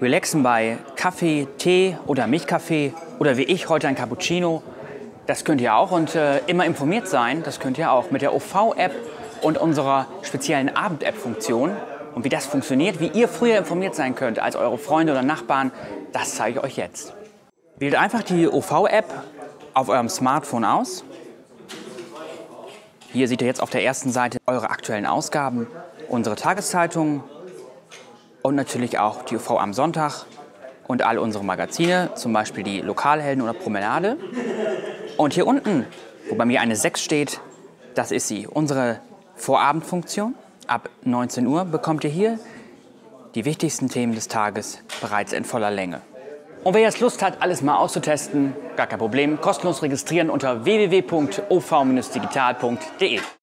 relaxen bei Kaffee, Tee oder Milchkaffee oder wie ich heute ein Cappuccino. Das könnt ihr auch und immer informiert sein, das könnt ihr auch mit der OV-App und unserer speziellen Abend-App-Funktion. Und wie das funktioniert, wie ihr früher informiert sein könnt als eure Freunde oder Nachbarn, das zeige ich euch jetzt. Wählt einfach die OV-App auf eurem Smartphone aus. Hier seht ihr jetzt auf der ersten Seite eure aktuellen Ausgaben, unsere Tageszeitung und natürlich auch die OV am Sonntag und all unsere Magazine, zum Beispiel die Lokalhelden oder Promenade. Und hier unten, wo bei mir eine 6 steht, das ist sie, unsere Vorabendfunktion. Ab 19 Uhr bekommt ihr hier die wichtigsten Themen des Tages bereits in voller Länge. Und wer jetzt Lust hat, alles mal auszutesten, gar kein Problem, kostenlos registrieren unter www.ov-digital.de.